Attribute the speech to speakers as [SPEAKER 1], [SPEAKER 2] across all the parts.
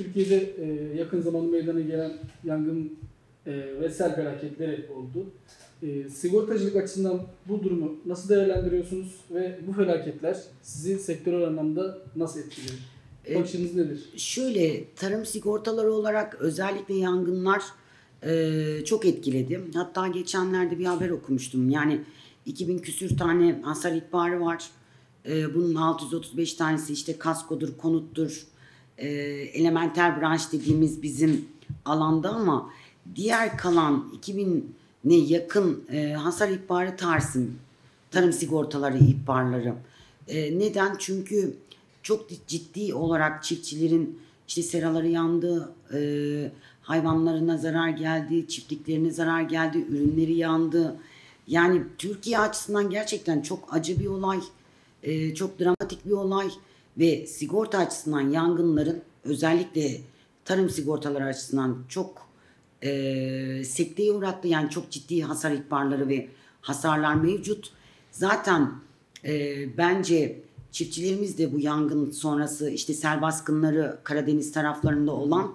[SPEAKER 1] Türkiye'de yakın zamanda meydana gelen yangın ve sel felaketleri oldu. Sigortacılık açısından bu durumu nasıl değerlendiriyorsunuz ve bu felaketler sizi sektörel anlamda nasıl etkiliyor? Bakışınız nedir?
[SPEAKER 2] Şöyle, tarım sigortaları olarak özellikle yangınlar çok etkiledi. Hatta geçenlerde bir haber okumuştum. Yani 2000 küsür tane hasar ihbarı var. Bunun 635 tanesi işte kaskodur, konuttur, elementer branş dediğimiz bizim alanda, ama diğer kalan 2000'e yakın hasar ihbarı tarım sigortaları ihbarları. Neden? Çünkü çok ciddi olarak çiftçilerin işte seraları yandı, hayvanlarına zarar geldi, çiftliklerine zarar geldi, ürünleri yandı. Yani Türkiye açısından gerçekten çok acı bir olay, çok dramatik bir olay ve sigorta açısından yangınların, özellikle tarım sigortaları açısından çok sekteye uğrattı. Yani çok ciddi hasar ihbarları ve hasarlar mevcut. Zaten bence çiftçilerimiz de bu yangın sonrası işte sel baskınları Karadeniz taraflarında olan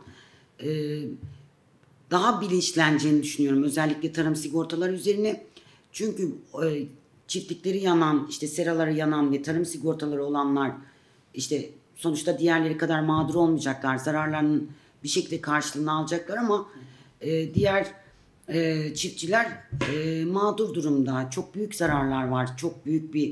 [SPEAKER 2] daha bilinçleneceğini düşünüyorum. Özellikle tarım sigortaları üzerine. Çünkü çiftlikleri yanan, işte seraları yanan ve tarım sigortaları olanlar işte sonuçta diğerleri kadar mağdur olmayacaklar. Zararlarının bir şekilde karşılığını alacaklar, ama diğer çiftçiler mağdur durumda. Çok büyük zararlar var. Çok büyük bir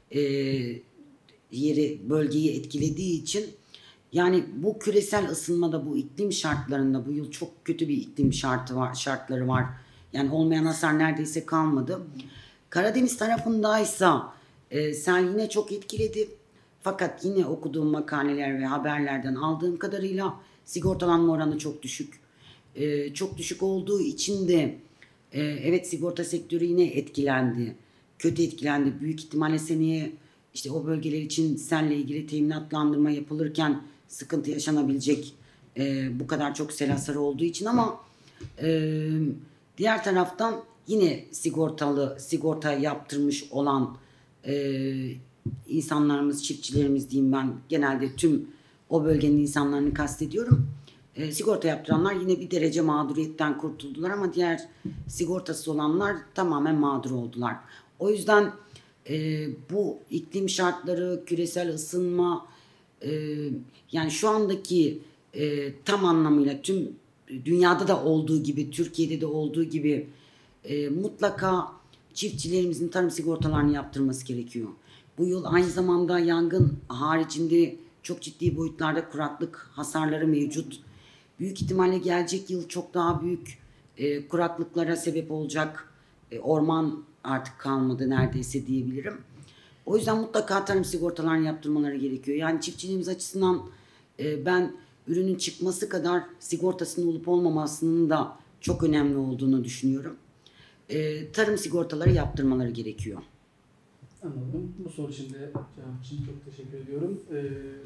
[SPEAKER 2] bölgeyi etkilediği için, yani bu küresel ısınmada, bu iklim şartlarında bu yıl çok kötü bir iklim şartları var. Yani olmayan hasar neredeyse kalmadı. Karadeniz tarafındaysa sel yine çok etkiledi. Fakat yine okuduğum makaleler ve haberlerden aldığım kadarıyla sigortalanma oranı çok düşük. Çok düşük olduğu için de evet, sigorta sektörü yine etkilendi. Kötü etkilendi. Büyük ihtimalle seneye işte o bölgeler için selle ilgili teminatlandırma yapılırken sıkıntı yaşanabilecek, bu kadar çok sel hasarı olduğu için, ama diğer taraftan yine sigorta yaptırmış olan insanlarımız, çiftçilerimiz diyeyim, ben genelde tüm o bölgenin insanlarını kastediyorum. Sigorta yaptıranlar yine bir derece mağduriyetten kurtuldular, ama diğer sigortası olanlar tamamen mağdur oldular. O yüzden bu iklim şartları, küresel ısınma, yani şu andaki tam anlamıyla tüm dünyada da olduğu gibi, Türkiye'de de olduğu gibi mutlaka çiftçilerimizin tarım sigortalarını yaptırması gerekiyor. Bu yıl aynı zamanda yangın haricinde çok ciddi boyutlarda kuraklık hasarları mevcut. Büyük ihtimalle gelecek yıl çok daha büyük kuraklıklara sebep olacak. Orman artık kalmadı neredeyse diyebilirim. O yüzden mutlaka tarım sigortalarını yaptırmaları gerekiyor. Yani çiftçiliğimiz açısından ben ürünün çıkması kadar sigortasının olup olmamasının da çok önemli olduğunu düşünüyorum. Tarım sigortaları yaptırmaları gerekiyor.
[SPEAKER 1] Anladım. Bu soru için de cevap için çok teşekkür ediyorum.